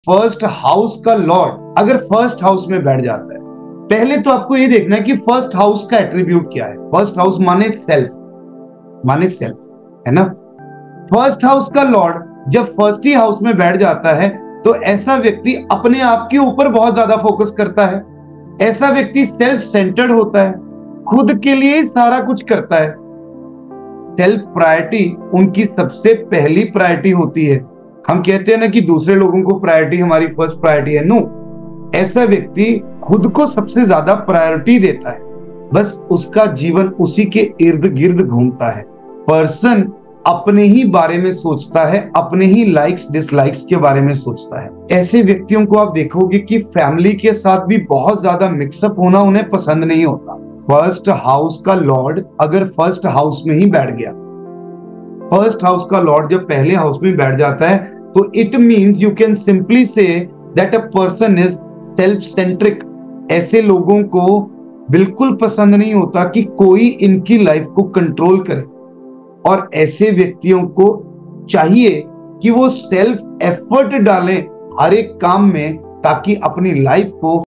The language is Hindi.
फर्स्ट हाउस का लॉर्ड अगर फर्स्ट हाउस में बैठ जाता है, पहले तो आपको ये देखना है कि फर्स्ट हाउस का एट्रीब्यूट क्या है। फर्स्ट हाउस माने सेल्फ, है ना। फर्स्ट हाउस का लॉर्ड जब फर्स्ट ही हाउस में बैठ जाता है तो ऐसा व्यक्ति अपने आप के ऊपर बहुत ज्यादा फोकस करता है। ऐसा व्यक्ति सेल्फ सेंटर्ड होता है, खुद के लिए सारा कुछ करता है। सेल्फ प्रायोरिटी उनकी सबसे पहली प्रायोरिटी होती है। हम कहते हैं ना कि दूसरे लोगों को प्रायोरिटी हमारी फर्स्ट प्रायोरिटी है। नो, ऐसा व्यक्ति खुद को सबसे ज्यादा प्रायोरिटी देता है। बस उसका जीवन उसी के इर्द गिर्द घूमता है। पर्सन अपने ही बारे में सोचता है, अपने ही लाइक्स डिसलाइक्स के बारे में सोचता है। ऐसे व्यक्तियों को आप देखोगे कि फैमिली के साथ भी बहुत ज्यादा मिक्सअप होना उन्हें पसंद नहीं होता। फर्स्ट हाउस का लॉर्ड अगर फर्स्ट हाउस में ही बैठ गया, फर्स्ट हाउस का लॉर्ड जब पहले हाउस में बैठ जाता है तो it means you can simply say that a person is self centric. ऐसे लोगों को बिल्कुल पसंद नहीं होता कि कोई इनकी लाइफ को कंट्रोल करे, और ऐसे व्यक्तियों को चाहिए कि वो सेल्फ एफर्ट डालें हर एक काम में ताकि अपनी लाइफ को